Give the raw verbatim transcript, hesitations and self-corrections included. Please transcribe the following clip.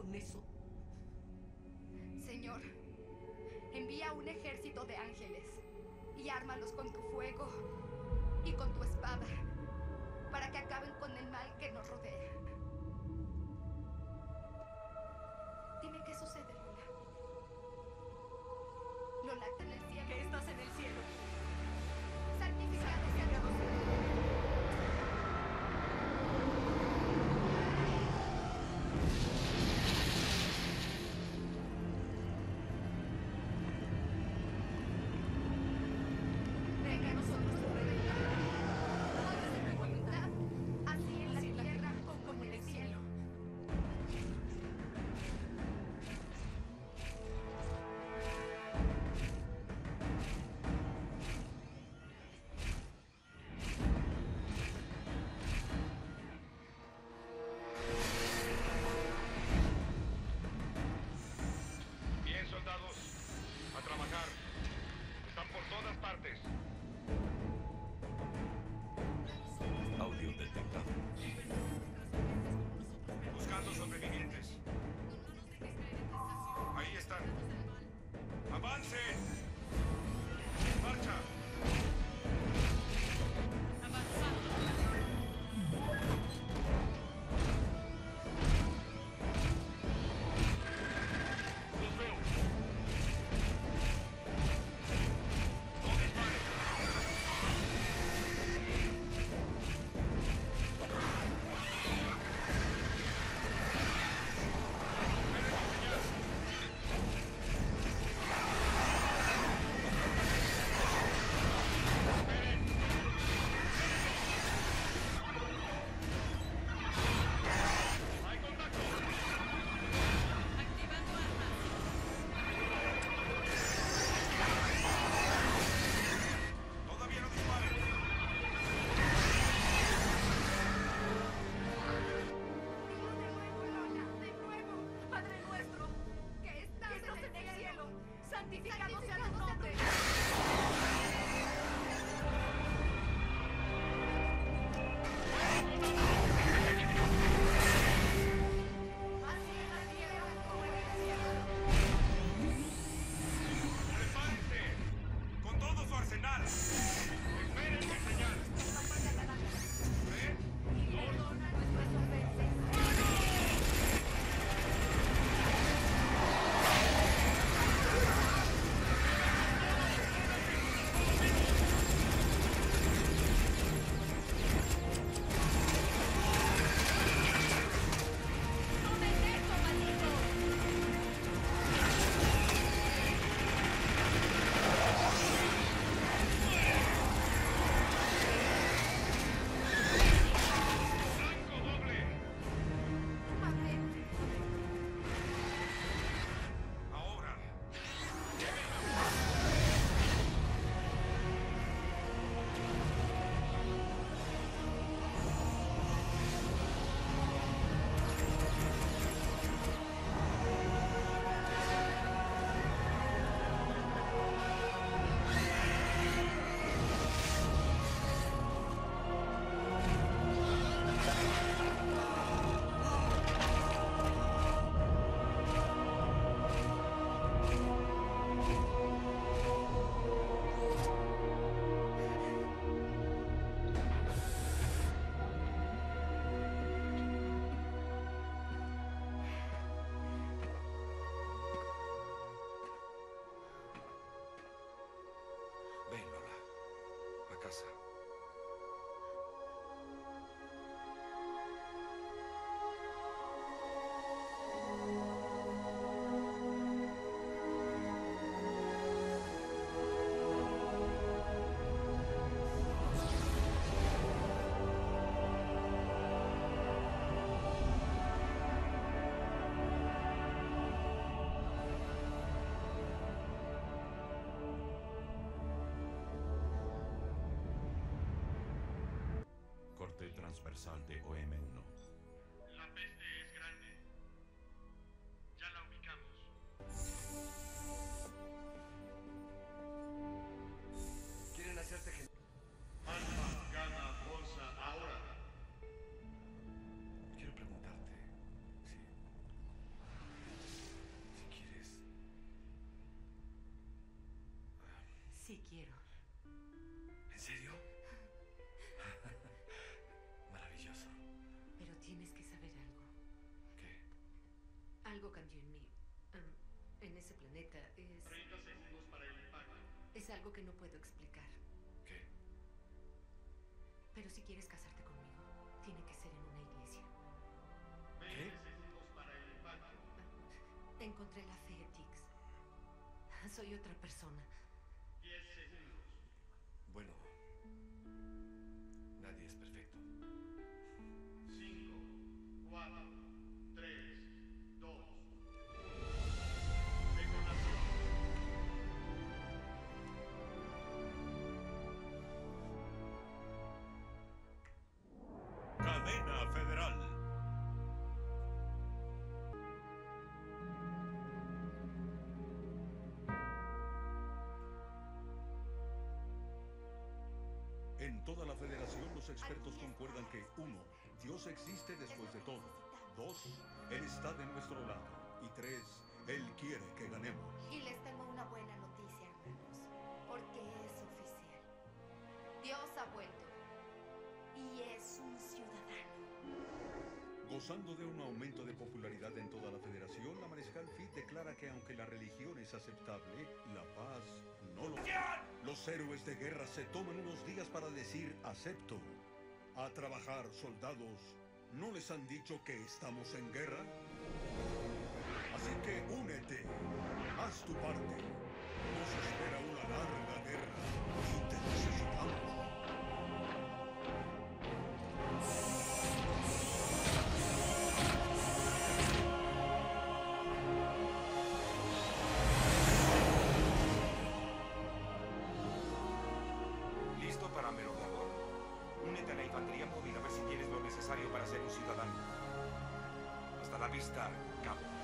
con eso? Señor, envía un ejército de ángeles y ármalos con tu fuego y con tu espada para que acaben con el mal que nos rodea. Dime qué sucede, Lola. Lola, está en el cielo. ¿Qué estás en el cielo? Santificado sea Dios. Venga a nosotros tu reino. Hágase tu voluntad, así en la tierra como en el cielo. Bien, soldados. A trabajar. Están por todas partes. Audio detectado. Buscando sobrevivientes. Ahí están. ¡Avancen! ¡Marcha! ¡Los veo! ¡No disparen! ¡Hay contacto! Activando armas. ¡Todavía no disparen! Dilo de nuevo, Lola, de nuevo. Padre nuestro, que estás, en el cielo, santificado sea tu nombre. Así en la tierra como en el cielo. ¡Prepárense! ¡Con todo su arsenal! ¡Esperen mi señal! ¿Tres? Y perdona nuestras ofensas. ¡Tomen esto, malditos! ¡Blanco doble! Amén. Ahora. Ven, Lola. A casa. Corte transversal de O M uno. La peste es grande. Ya la ubicamos. Quieren hacerte que... Alfa, Gamma, Bolsa, ahora. Quiero preguntarte si... quiero. ¿En serio? Maravilloso. Pero tienes que saber algo. ¿Qué? Algo cambió en mí. Um, en ese planeta es... treinta segundos para el impacto. Es algo que no puedo explicar. ¿Qué? Pero si quieres casarte conmigo, tiene que ser en una iglesia. veinte segundos para el impacto. Encontré la fe, Tix. Soy otra persona. diez segundos. Bueno, nadie es perfecto. cinco, cuatro, tres, dos. Detonación. Cadena Federal. En toda la federación los expertos concuerdan que uno, Dios existe después de todo. dos, Él está de nuestro lado. Y tres, Él quiere que ganemos. Y les tengo una buena noticia, hermanos, porque es oficial. Dios ha vuelto y es un ciudadano. Gozando de un aumento de popularidad en toda la federación, la Mariscal Fit declara que aunque la religión es aceptable, la paz no lo es. Los héroes de guerra se toman unos días para decir acepto. A trabajar, soldados. ¿No les han dicho que estamos en guerra? Así que únete. Haz tu parte. Nos espera una larga guerra y te necesitamos. ¿Listo para merodeador? Únete a la infantería móvil a ver si tienes lo necesario para ser un ciudadano. Hasta la vista, cabo.